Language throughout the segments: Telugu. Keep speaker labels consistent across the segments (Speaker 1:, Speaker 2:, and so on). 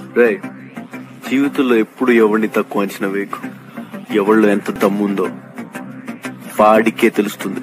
Speaker 1: రే జీవితంలో ఎప్పుడు ఎవరిని తక్కువ అంచనా వేయకు. ఎవరిలో ఎంత దమ్ముందో వాడికే తెలుస్తుంది.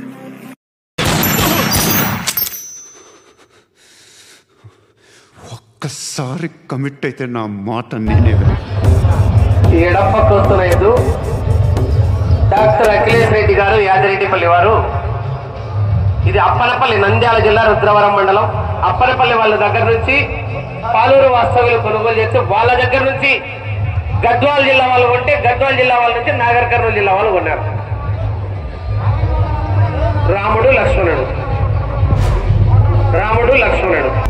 Speaker 2: ఒక్కసారి కమిట్ అయితే నా మాట నేనే.
Speaker 3: ఎడపక్క వస్తున్నది డాక్టర్ అఖిలేష్ రెడ్డి గారు, యాదిరెడ్డిపల్లి వారు. ఇది అప్పనపల్లి, నంద్యాల జిల్లా, రుద్రవరం మండలం. అప్పనపల్లి వాళ్ళ దగ్గర నుంచి పాలూరు వాస్తవ్యులు కొనుగోలు చేస్తే వాళ్ళ దగ్గర నుంచి గద్వాల జిల్లా వాళ్ళు కొంటే గద్వాల జిల్లా వాళ్ళ నుంచి నాగర్ కర్నూలు జిల్లా వాళ్ళు కొన్నారు. రాముడు లక్ష్మణుడు.